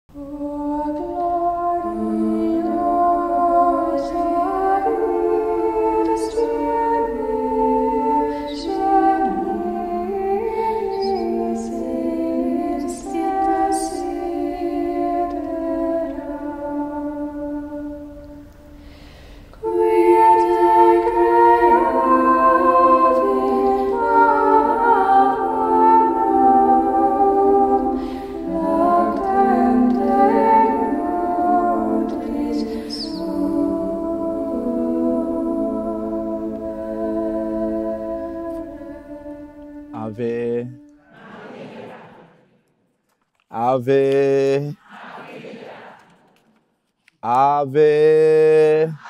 Ave. Ave. Ave.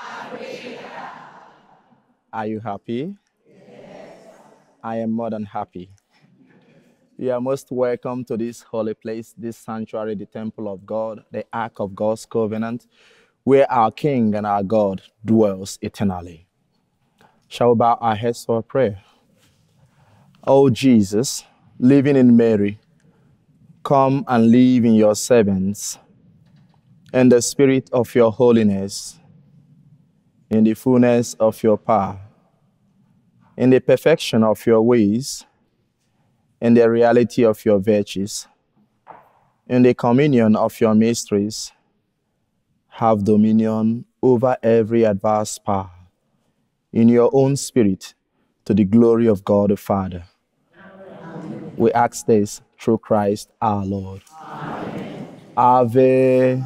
Are you happy? Yes. I am more than happy. You are most welcome to this holy place, this sanctuary, the temple of God, the ark of God's covenant, where our King and our God dwells eternally. Shall we bow our heads for a prayer? O Jesus, living in Mary, come and live in your servants, in the spirit of your holiness, in the fullness of your power, in the perfection of your ways, in the reality of your virtues, in the communion of your mysteries, have dominion over every adverse power, in your own spirit, to the glory of God the Father. Amen. We ask this through Christ our Lord. Amen. Ave.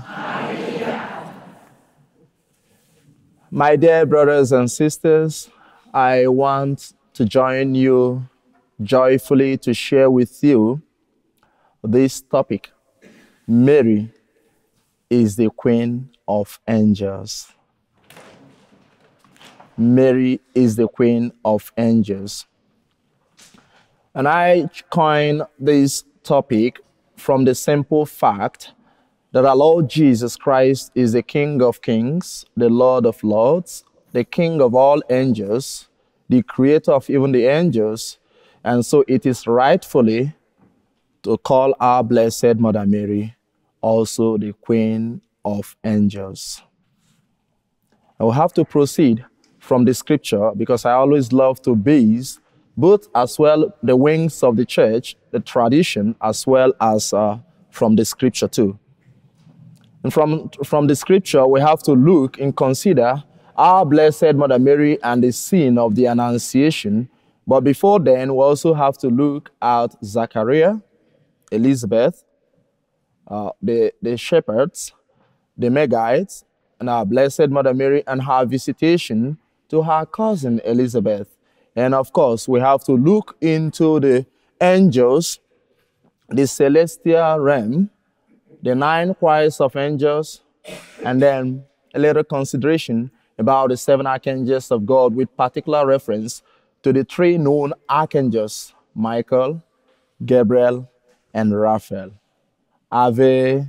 My dear brothers and sisters, I want to join you joyfully to share with you this topic. Mary is the Queen of Angels. Mary is the Queen of Angels. And I coined this topic from the simple fact that our Lord Jesus Christ is the King of Kings, the Lord of Lords, the King of all angels, the creator of even the angels, and so it is rightfully to call our Blessed Mother Mary also the Queen of Angels. I will have to proceed from the scripture because I always love to base both as well the wings of the church, the tradition, as well as from the scripture too. And from the scripture, we have to look and consider our Blessed Mother Mary and the scene of the Annunciation. But before then, we also have to look at Zachariah, Elizabeth, the shepherds, the Magites, and our Blessed Mother Mary and her visitation to her cousin Elizabeth. And of course, we have to look into the angels, the celestial realm, the 9 choirs of angels, and then a little consideration about the 7 archangels of God with particular reference to the 3 known archangels, Michael, Gabriel, and Raphael. Ave.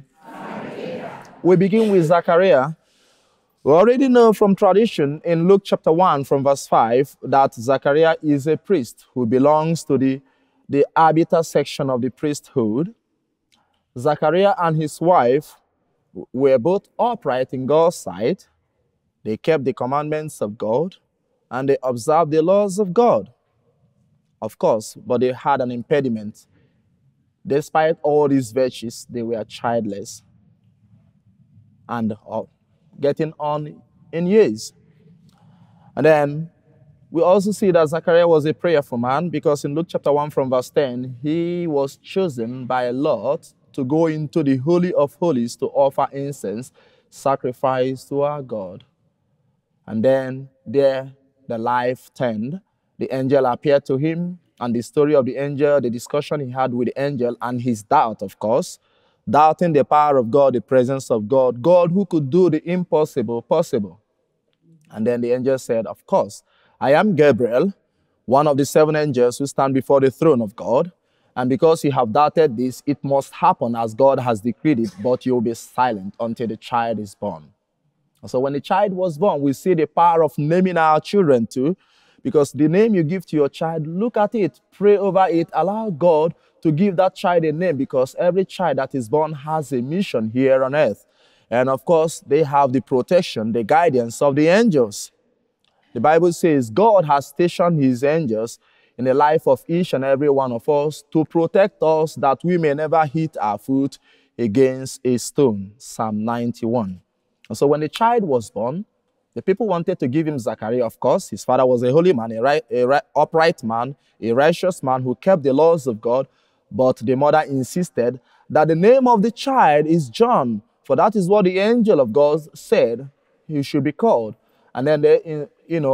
We begin with Zachariah. We already know from tradition in Luke chapter 1 from verse 5 that Zachariah is a priest who belongs to the arbiter section of the priesthood. Zachariah and his wife were both upright in God's sight. They kept the commandments of God and they observed the laws of God. Of course, but they had an impediment. Despite all these virtues, they were childless and getting on in years. And then we also see that Zachariah was a prayerful man because in Luke chapter 1 from verse 10, he was chosen by Lot to go into the Holy of Holies to offer incense, sacrifice to our God. And then there the life turned. The angel appeared to him, and the story of the angel, the discussion he had with the angel, and his doubt, of course, doubting the power of God, the presence of God, God who could do the impossible possible. And then the angel said, of course, I am Gabriel, one of the 7 angels who stand before the throne of God. And because you have doubted this, it must happen as God has decreed it, but you will be silent until the child is born. So when the child was born, we see the power of naming our children too, because the name you give to your child, look at it, pray over it, allow God to give that child a name, because every child that is born has a mission here on earth. And of course, they have the protection, the guidance of the angels. The Bible says God has stationed his angels in the life of each and every one of us to protect us, that we may never hit our foot against a stone. Psalm 91. And so when the child was born, the people wanted to give him Zachariah. Of course, his father was a holy man, a upright man, a righteous man who kept the laws of God. But the mother insisted that the name of the child is John, for that is what the angel of God said he should be called. And then they,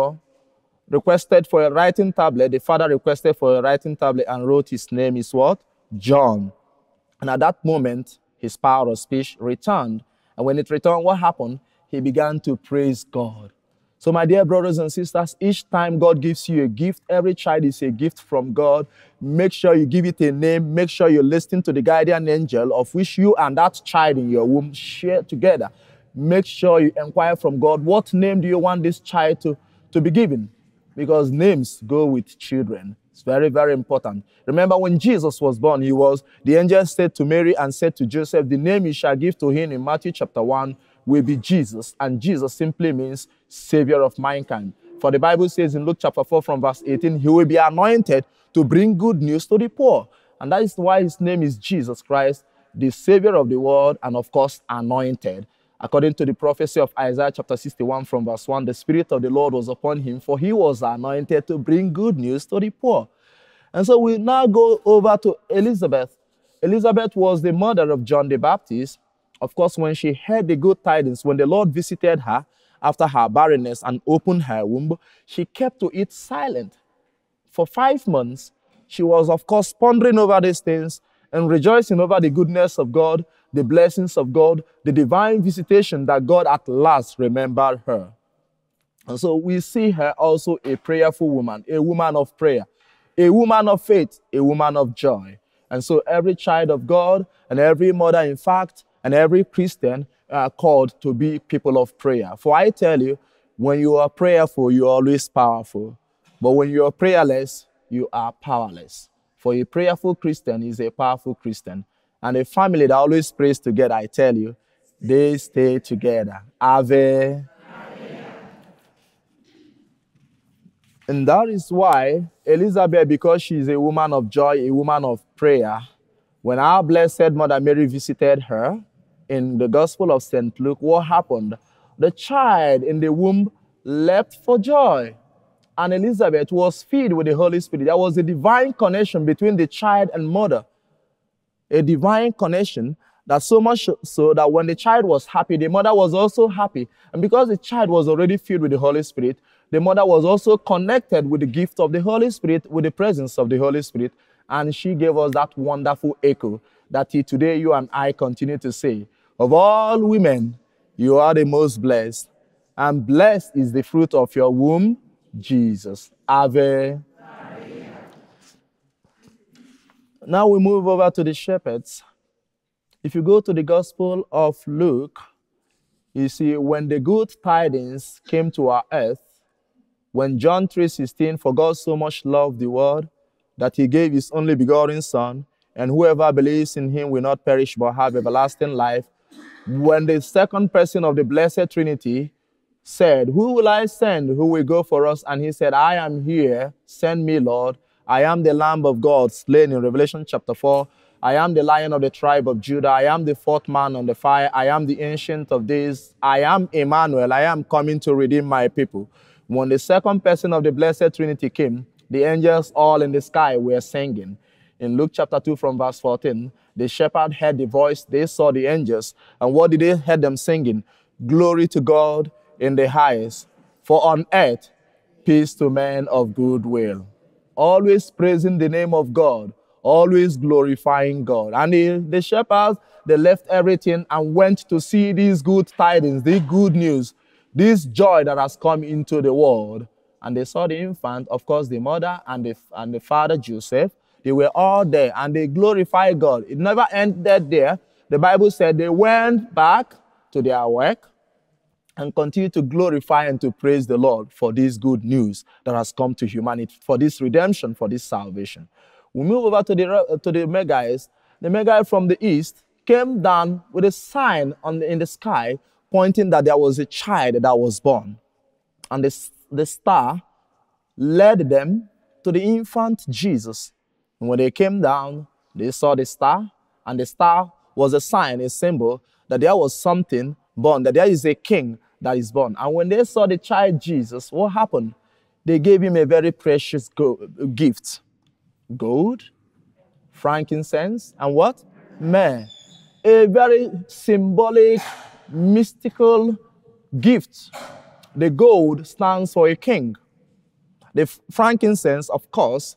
requested for a writing tablet. The father requested for a writing tablet and wrote his name is what? John. And at that moment, his power of speech returned. And when it returned, what happened? He began to praise God. So my dear brothers and sisters, each time God gives you a gift, every child is a gift from God. Make sure you give it a name. Make sure you listen to the guardian angel of which you and that child in your womb share together. Make sure you inquire from God, what name do you want this child to be given? Because names go with children. It's very, very important. Remember when Jesus was born, the angel said to Mary and said to Joseph, the name you shall give to him in Matthew chapter 1 will be Jesus. And Jesus simply means Savior of mankind. For the Bible says in Luke chapter 4 from verse 18, he will be anointed to bring good news to the poor. And that is why his name is Jesus Christ, the Savior of the world, and of course, anointed. According to the prophecy of Isaiah chapter 61 from verse 1, the Spirit of the Lord was upon him, for he was anointed to bring good news to the poor. And so we now go over to Elizabeth. Elizabeth was the mother of John the Baptist. Of course, when she heard the good tidings, when the Lord visited her after her barrenness and opened her womb, she kept to it silent. For 5 months, she was, of course, pondering over these things and rejoicing over the goodness of God, the blessings of God, the divine visitation that God at last remembered her. And so we see her also a prayerful woman, a woman of prayer, a woman of faith, a woman of joy. And so every child of God and every mother, in fact, and every Christian are called to be people of prayer. For I tell you, when you are prayerful, you are always powerful. But when you are prayerless, you are powerless. For a prayerful Christian is a powerful Christian. And a family that always prays together, I tell you, they stay together. Ave. And that is why Elizabeth, because she is a woman of joy, a woman of prayer, when our blessed Mother Mary visited her in the Gospel of St. Luke, what happened? The child in the womb leapt for joy. And Elizabeth was filled with the Holy Spirit. There was a divine connection between the child and mother. A divine connection that so much so that when the child was happy, the mother was also happy. And because the child was already filled with the Holy Spirit, the mother was also connected with the gift of the Holy Spirit, with the presence of the Holy Spirit. And she gave us that wonderful echo that today you and I continue to say, of all women, you are the most blessed. And blessed is the fruit of your womb, Jesus. Ave. Now we move over to the shepherds. If you go to the Gospel of Luke, you see when the good tidings came to our earth, when John 3:16, for God so much loved the world that he gave his only begotten Son, and whoever believes in him will not perish but have everlasting life. When the second person of the Blessed Trinity said, who will I send? Who will go for us? And he said, I am here. Send me, Lord. I am the Lamb of God slain in Revelation chapter 4. I am the Lion of the tribe of Judah. I am the fourth man on the fire. I am the Ancient of Days. I am Emmanuel. I am coming to redeem my people. When the second person of the Blessed Trinity came, the angels all in the sky were singing. In Luke chapter 2 from verse 14, the shepherd heard the voice. They saw the angels. And what did they hear them singing? Glory to God in the highest, for on earth, peace to men of good will. Always praising the name of God, always glorifying God. And the shepherds, they left everything and went to see these good tidings, the good news, this joy that has come into the world. And they saw the infant, of course, the mother and the father, Joseph. They were all there and they glorified God. It never ended there. The Bible said they went back to their work and continue to glorify and to praise the Lord for this good news that has come to humanity, for this redemption, for this salvation. We move over to the Magi's. The Magi from the east came down with a sign in the sky pointing that there was a child that was born. And the star led them to the infant Jesus. And when they came down, they saw the star, and the star was a sign, a symbol that there was something born, that there is a king that is born. And when they saw the child Jesus, what happened? They gave him a very precious gift. Gold, frankincense, and what? Myrrh. A very symbolic, mystical gift. The gold stands for a king. The frankincense, of course,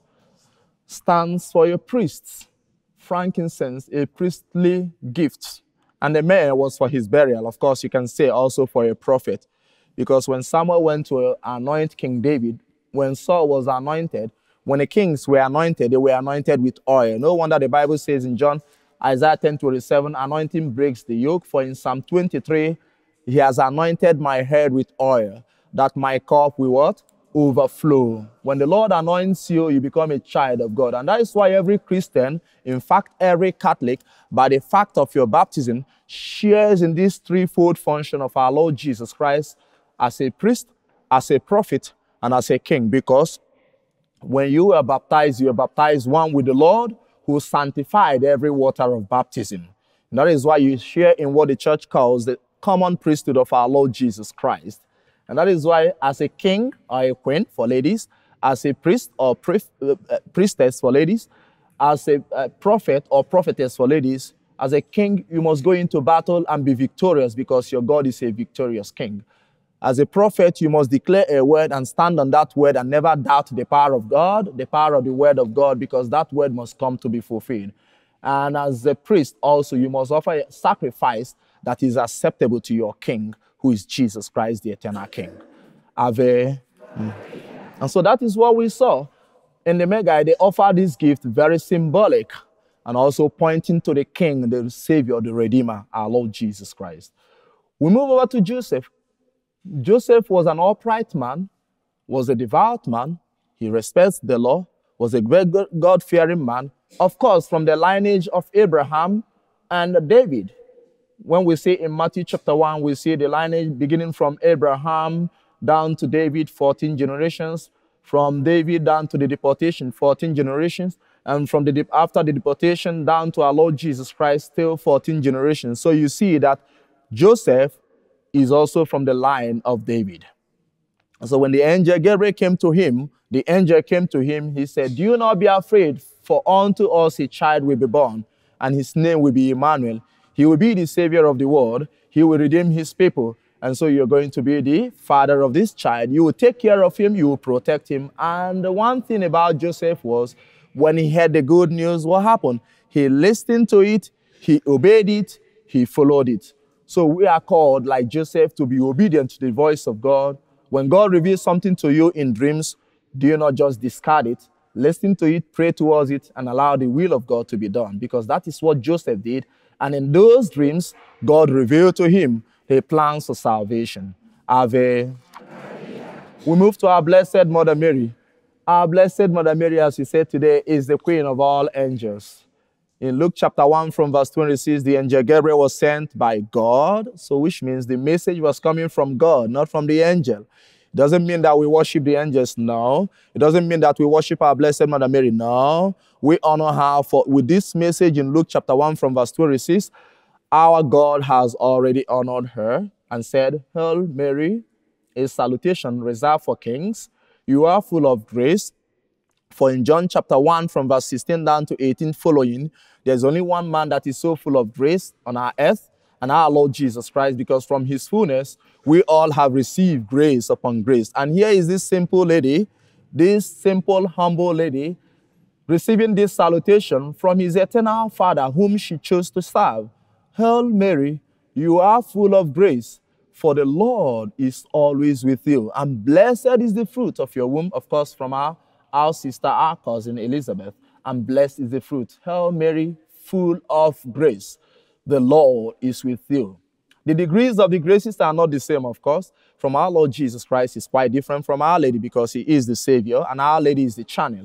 stands for a priest. Frankincense, a priestly gift. And the myrrh was for his burial. Of course, you can say also for a prophet. Because when Samuel went to anoint King David, when Saul was anointed, when the kings were anointed, they were anointed with oil. No wonder the Bible says in Isaiah 10:27, anointing breaks the yoke. For in Psalm 23, he has anointed my head with oil, that my cup will what? Overflow. When the Lord anoints you, you become a child of God. And that is why every Christian, in fact, every Catholic, by the fact of your baptism, shares in this threefold function of our Lord Jesus Christ as a priest, as a prophet, and as a king. Because when you are baptized one with the Lord, who sanctified every water of baptism. And that is why you share in what the church calls the common priesthood of our Lord Jesus Christ. And that is why as a king or a queen for ladies, as a priest or priestess for ladies, as a prophet or prophetess for ladies, as a king, you must go into battle and be victorious because your God is a victorious king. As a prophet, you must declare a word and stand on that word and never doubt the power of God, the power of the word of God, because that word must come to be fulfilled. And as a priest also, you must offer a sacrifice that is acceptable to your king, who is Jesus Christ, the eternal king. And so that is what we saw. In the Magi, they offered this gift, very symbolic, and also pointing to the king, the savior, the redeemer, our Lord Jesus Christ. We move over to Joseph. Joseph was an upright man, was a devout man. He respects the law, was a great God-fearing man. Of course, from the lineage of Abraham and David. When we see in Matthew chapter 1, we see the lineage beginning from Abraham down to David, 14 generations. From David down to the deportation, 14 generations. And from after the deportation down to our Lord Jesus Christ, still 14 generations. So you see that Joseph is also from the line of David. So when the angel Gabriel came to him, he said, "Do not be afraid, for unto us a child will be born, and his name will be Emmanuel. He will be the savior of the world. He will redeem his people. And so you're going to be the father of this child. You will take care of him. You will protect him." And the one thing about Joseph was, when he heard the good news, what happened? He listened to it. He obeyed it. He followed it. So we are called, like Joseph, to be obedient to the voice of God. When God reveals something to you in dreams, do you not just discard it? Listen to it, pray towards it, and allow the will of God to be done. Because that is what Joseph did. And in those dreams, God revealed to him the plans for salvation. We move to our Blessed Mother Mary. Our Blessed Mother Mary, as we said today, is the Queen of all angels. In Luke chapter 1 from verse 26, the angel Gabriel was sent by God, so which means the message was coming from God, not from the angel. It doesn't mean that we worship the angels, no. It doesn't mean that we worship our Blessed Mother Mary, no. We honor her with this message in Luke chapter 1 from verse 26. Our God has already honored her and said, "Hail Mary," a salutation reserved for kings. "You are full of grace." For in John chapter 1 from verse 16 down to 18 following, there's only one man that is so full of grace on our earth, and our Lord Jesus Christ, because from his fullness, we all have received grace upon grace. And here is this simple lady, this simple, humble lady, receiving this salutation from his eternal Father, whom she chose to serve. "Hail Mary, you are full of grace, for the Lord is always with you. And blessed is the fruit of your womb," of course, from our sister, our cousin Elizabeth. "And blessed is the fruit. Hail Mary, full of grace. The Lord is with you." The degrees of the graces are not the same, of course. From our Lord Jesus Christ is quite different from Our Lady, because he is the Savior, and Our Lady is the channel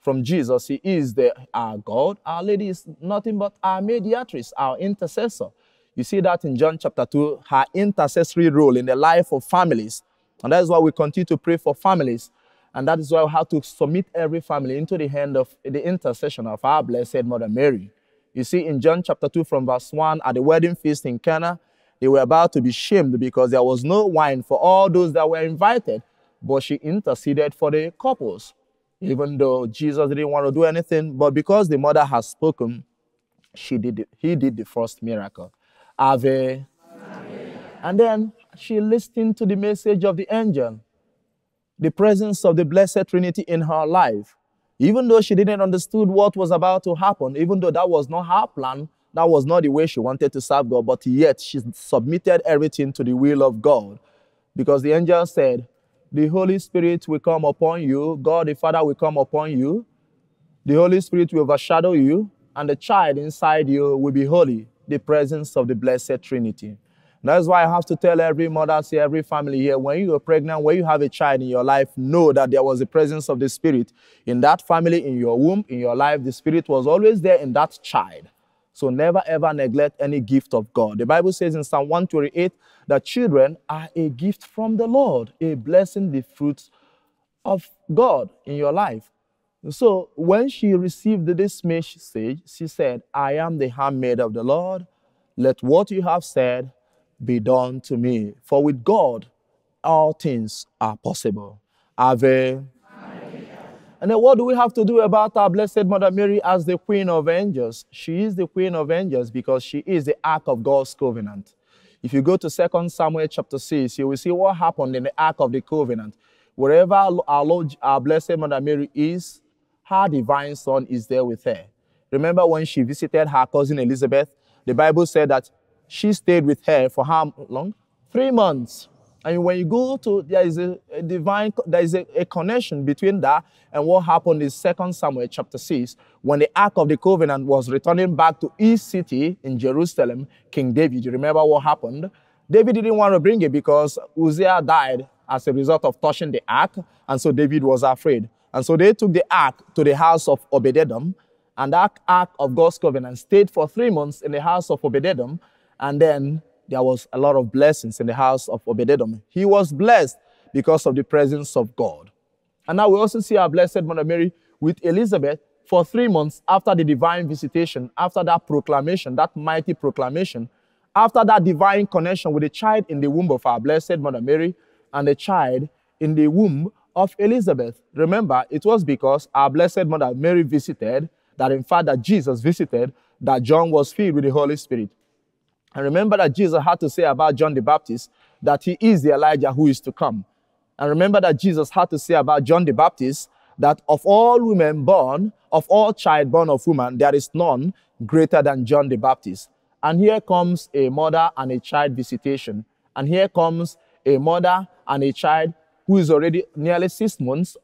from Jesus. He is our God. Our Lady is nothing but our mediatrix, our intercessor. You see that in John chapter 2, her intercessory role in the life of families. And that is why we continue to pray for families. And that is why we have to submit every family into the hand of the intercession of our Blessed Mother Mary. You see, in John chapter 2 from verse 1, at the wedding feast in Cana, they were about to be shamed because there was no wine for all those that were invited. But she interceded for the couples, even though Jesus didn't want to do anything. But because the mother has spoken, he did the first miracle. Ave. Ave. And then she listened to the message of the angel, the presence of the Blessed Trinity in her life. Even though she didn't understand what was about to happen, even though that was not her plan, that was not the way she wanted to serve God, but yet she submitted everything to the will of God. Because the angel said, the Holy Spirit will come upon you, God the Father will come upon you, the Holy Spirit will overshadow you, and the child inside you will be holy, the presence of the Blessed Trinity. That's why I have to tell every mother, say every family here, when you are pregnant, when you have a child in your life, know that there was the presence of the Spirit in that family, in your womb, in your life. The Spirit was always there in that child. So never ever neglect any gift of God. The Bible says in Psalm 128 that children are a gift from the Lord, a blessing, the fruits of God in your life. So when she received this message, she said, I am the handmaid of the Lord. Let what you have said be done to me. For with God, all things are possible. Ave. And then what do we have to do about our Blessed Mother Mary as the Queen of Angels? She is the Queen of Angels because she is the Ark of God's covenant. If you go to 2 Samuel chapter 6, you will see what happened in the Ark of the Covenant. Wherever our Blessed Mother Mary is, her divine Son is there with her. Remember when she visited her cousin Elizabeth, the Bible said that she stayed with her for how long? 3 months. And when you go to, there is a connection between that and what happened in 2 Samuel chapter 6, when the Ark of the Covenant was returning back to his city in Jerusalem, King David. You remember what happened? David didn't want to bring it because Uzziah died as a result of touching the Ark, and so David was afraid. And so they took the Ark to the house of Obed-Edom, and that Ark of God's Covenant stayed for 3 months in the house of Obed-Edom, and then there was a lot of blessings in the house of Obed-Edom. He was blessed because of the presence of God. And now we also see our Blessed Mother Mary with Elizabeth for 3 months after the divine visitation, after that proclamation, that mighty proclamation, after that divine connection with the child in the womb of our Blessed Mother Mary and the child in the womb of Elizabeth. Remember, it was because our Blessed Mother Mary visited, that in fact that Jesus visited, that John was filled with the Holy Spirit. And remember that Jesus had to say about John the Baptist that he is the Elijah who is to come. And remember that Jesus had to say about John the Baptist that of all women born, of all child born of woman, there is none greater than John the Baptist. And here comes a mother and a child visitation. And here comes a mother and a child who is already nearly 6 months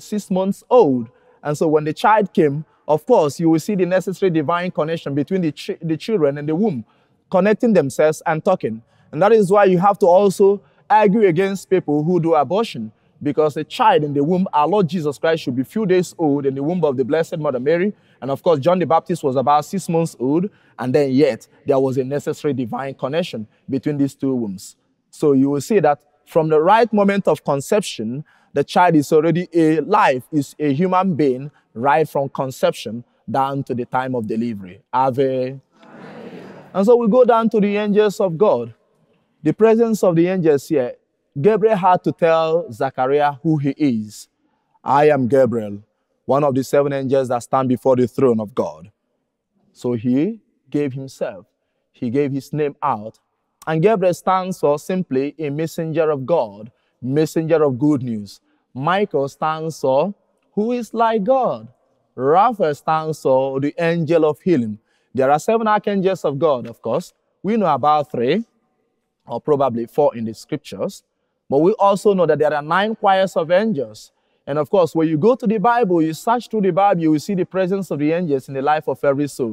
old. And so when the child came, of course, you will see the necessary divine connection between the children and the womb, connecting themselves and talking. And that is why you have to also argue against people who do abortion, because a child in the womb, our Lord Jesus Christ, should be few days old in the womb of the Blessed Mother Mary. And of course, John the Baptist was about 6 months old, and then yet there was a necessary divine connection between these two wombs. So you will see that from the right moment of conception, the child is already alive, is a human being, right from conception down to the time of delivery. Ave. And so we go down to the angels of God. The presence of the angels here. Gabriel had to tell Zachariah who he is. I am Gabriel, one of the 7 angels that stand before the throne of God. So he gave himself. He gave his name out. And Gabriel stands for simply a messenger of God, messenger of good news. Michael stands for who is like God. Raphael stands for the angel of healing. There are 7 archangels of God, of course. We know about 3, or probably 4 in the scriptures. But we also know that there are 9 choirs of angels. And of course, when you go to the Bible, you search through the Bible, you will see the presence of the angels in the life of every soul.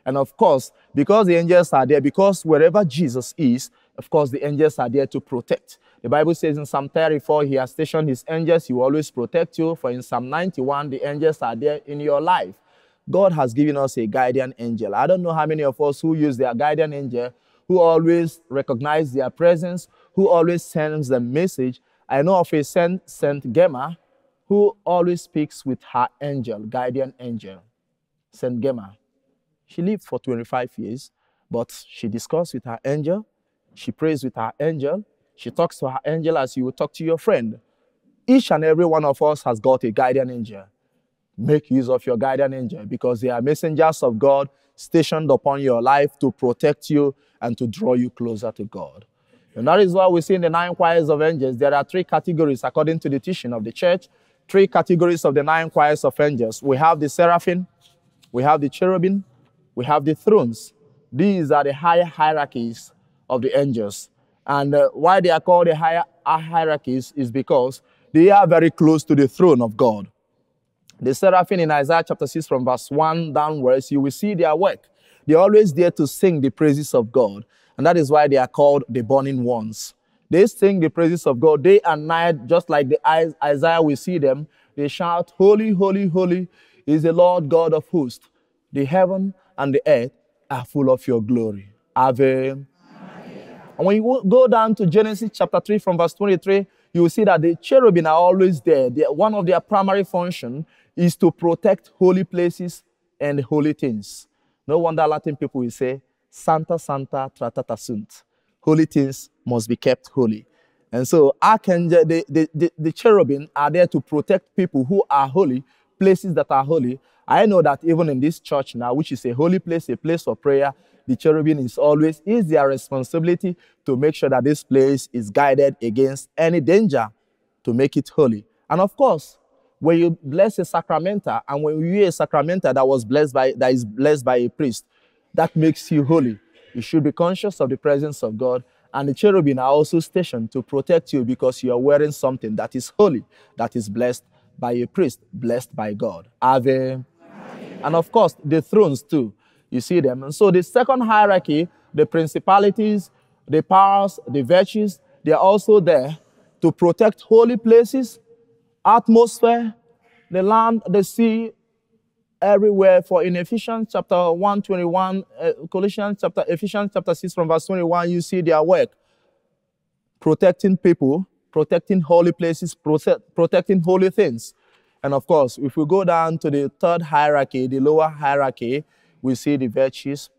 And of course, because the angels are there, because wherever Jesus is, of course, the angels are there to protect. The Bible says in Psalm 34, he has stationed his angels, he will always protect you. For in Psalm 91, the angels are there in your life. God has given us a guardian angel. I don't know how many of us who use their guardian angel, who always recognize their presence, who always sends them message. I know of a Saint Gemma who always speaks with her angel, guardian angel, Saint Gemma. She lived for 25 years, but she discusses with her angel, she prays with her angel, she talks to her angel as you would talk to your friend. Each and every one of us has got a guardian angel. Make use of your guardian angel because they are messengers of God stationed upon your life to protect you and to draw you closer to God. And that is why we see in the 9 choirs of angels, there are 3 categories according to the teaching of the church. 3 categories of the 9 choirs of angels. We have the seraphim, we have the cherubim, we have the thrones. These are the higher hierarchies of the angels. And why they are called the higher hierarchies is because they are very close to the throne of God. The seraphim in Isaiah chapter 6 from verse 1 downwards, you will see their work. They're always there to sing the praises of God. And that is why they are called the burning ones. They sing the praises of God day and night, just like the Isaiah we see them. They shout, holy, holy, holy is the Lord God of hosts. The heaven and the earth are full of your glory. Ave. And when you go down to Genesis chapter 3 from verse 23, you will see that the cherubim are always there. One of their primary functions is to protect holy places and holy things. No wonder Latin people will say, Santa, Santa, tratata sunt. Holy things must be kept holy. And so archangel, the cherubim are there to protect people who are holy, places that are holy. I know that even in this church now, which is a holy place, a place of prayer, the cherubim is their responsibility to make sure that this place is guided against any danger to make it holy. And of course, when you bless a sacramental, and when you hear a sacramental that is blessed by a priest, that makes you holy. You should be conscious of the presence of God. And the cherubim are also stationed to protect you because you are wearing something that is holy, that is blessed by a priest, blessed by God. Ave. And of course, the thrones too. You see them. And so the second hierarchy, the principalities, the powers, the virtues, they are also there to protect holy places, atmosphere, the land, the sea, everywhere. For in Ephesians chapter 1:21, Ephesians chapter 6 from verse 21, you see their work. Protecting people, protecting holy places, protecting holy things. And of course, if we go down to the third hierarchy, the lower hierarchy, we see the virtues,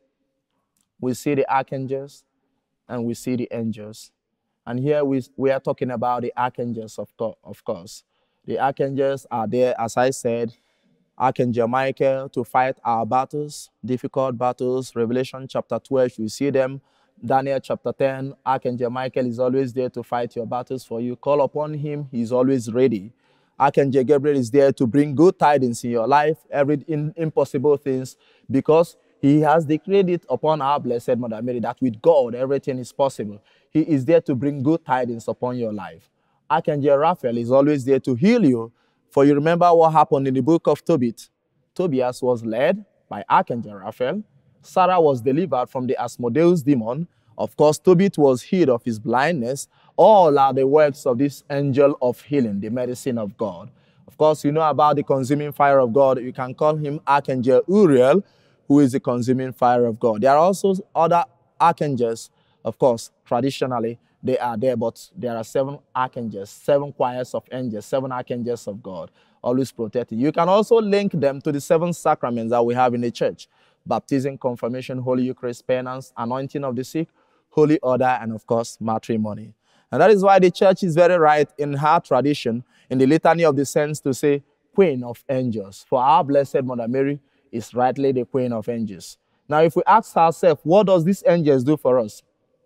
we see the archangels, and we see the angels. And here we are talking about the archangels, of course. The archangels are there, as I said, Archangel Michael to fight our battles, difficult battles. Revelation chapter 12, you see them. Daniel chapter 10, Archangel Michael is always there to fight your battles for you. Call upon him, he's always ready. Archangel Gabriel is there to bring good tidings in your life, every impossible things, because he has declared it upon our blessed Mother Mary that with God, everything is possible. He is there to bring good tidings upon your life. Archangel Raphael is always there to heal you. For you remember what happened in the book of Tobit. Tobias was led by Archangel Raphael. Sarah was delivered from the Asmodeus demon. Of course, Tobit was healed of his blindness. All are the works of this angel of healing, the medicine of God. Of course, you know about the consuming fire of God. You can call him Archangel Uriel, who is the consuming fire of God. There are also other archangels, of course, traditionally. They are there, but there are 7 archangels, 7 choirs of angels, 7 archangels of God, always protecting. You can also link them to the 7 sacraments that we have in the church. Baptism, confirmation, Holy Eucharist, penance, anointing of the sick, holy order, and of course, matrimony. And that is why the church is very right in her tradition, in the litany of the saints, to say, Queen of Angels. For our blessed Mother Mary is rightly the Queen of Angels. Now, if we ask ourselves, what does these angels do for us?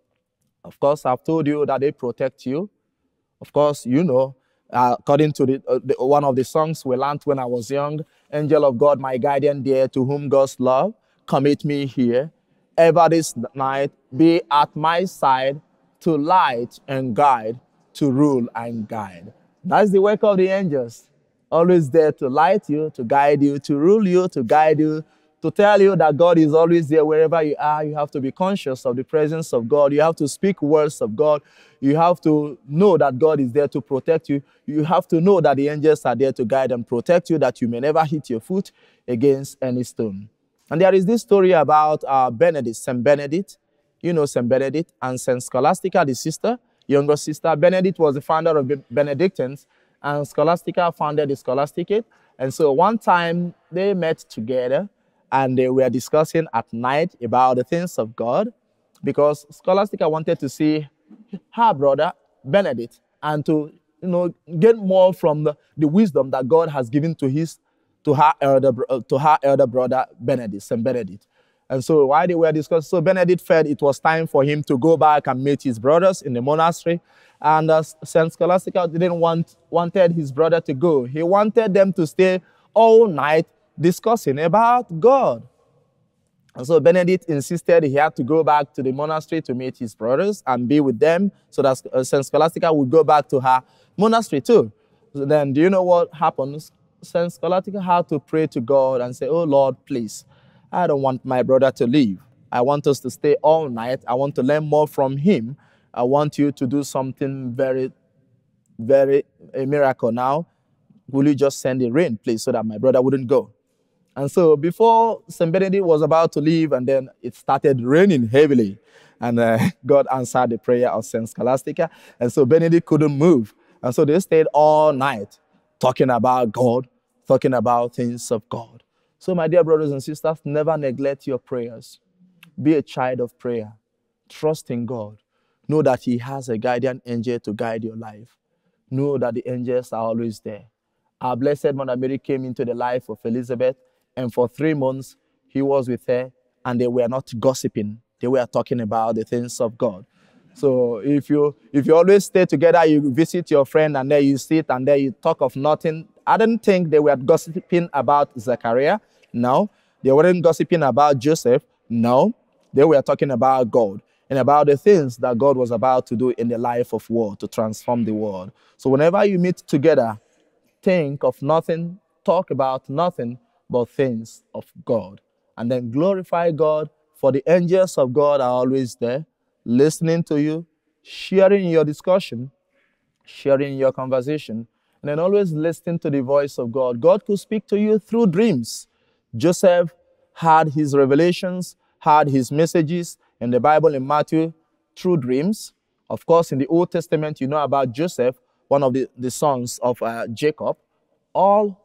Of course, I've told you that they protect you. Of course, you know, according to one of the songs we learned when I was young, Angel of God, my guardian dear, to whom God's love, commit me here. Ever this night, be at my side, to light and guide, to rule and guide. That's the work of the angels. Always there to light you, to guide you, to rule you, to guide you, to tell you that God is always there wherever you are. You have to be conscious of the presence of God. You have to speak words of God. You have to know that God is there to protect you. You have to know that the angels are there to guide and protect you, that you may never hit your foot against any stone. And there is this story about Benedict, Saint Benedict. You know Saint Benedict, and Saint Scholastica, the sister, younger sister. Benedict was the founder of the Benedictines, and Scholastica founded the Scholasticate. And so one time they met together and they were discussing at night about the things of God, because Scholastica wanted to see her brother Benedict and to get more from the wisdom that God has given to her elder brother Benedict, Saint Benedict. And so while they were discussing, so Benedict felt it was time for him to go back and meet his brothers in the monastery. And Saint Scholastica wanted his brother to go. He wanted them to stay all night discussing about God. And so Benedict insisted he had to go back to the monastery to meet his brothers and be with them, so that Saint Scholastica would go back to her monastery too. So then, do you know what happened? Saint Scholastica had to pray to God and say, "Oh Lord, please, I don't want my brother to leave. I want us to stay all night. I want to learn more from him. I want you to do something very, a miracle now. Will you just send the rain, please, so that my brother wouldn't go?" And so before St. Benedict was about to leave, and then it started raining heavily. And God answered the prayer of St. Scholastica. And so Benedict couldn't move. And so they stayed all night talking about God, talking about things of God. So my dear brothers and sisters, never neglect your prayers. Be a child of prayer. Trust in God. Know that he has a guardian angel to guide your life. Know that the angels are always there. Our Blessed Mother Mary came into the life of Elizabeth, and for 3 months, he was with her, and they were not gossiping. They were talking about the things of God. So if you always stay together, you visit your friend, and there you sit, and there you talk of nothing. I don't think they were gossiping about Zechariah. No. They weren't gossiping about Joseph. No. They were talking about God and about the things that God was about to do in the life of war to transform the world. So whenever you meet together, think of nothing, talk about nothing but things of God. And then glorify God, for the angels of God are always there, listening to you, sharing your discussion, sharing your conversation, and then always listening to the voice of God. God could speak to you through dreams. Joseph had his revelations, had his messages in the Bible in Matthew through dreams. Of course, in the Old Testament, you know about Joseph, one of the sons of Jacob. All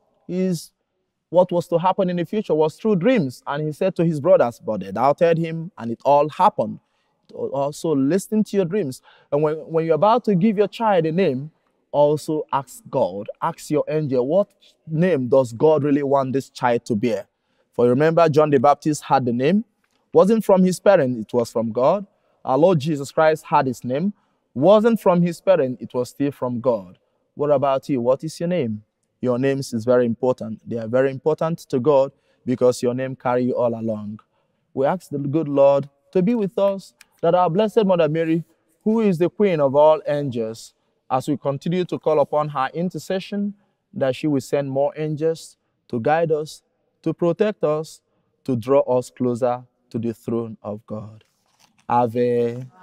what was to happen in the future was through dreams. And he said to his brothers, but they doubted him, and it all happened. Also, listen to your dreams. And when you're about to give your child a name, also ask God, ask your angel, what name does God really want this child to bear? For remember, John the Baptist had the name. Wasn't from his parents, it was from God. Our Lord Jesus Christ had his name. Wasn't from his parents, it was still from God. What about you? What is your name? Your names is very important. They are very important to God because your name carry you all along. We ask the good Lord to be with us, that our Blessed Mother Mary, who is the Queen of all angels, as we continue to call upon her intercession, that she will send more angels to guide us, to protect us, to draw us closer to the throne of God. Ave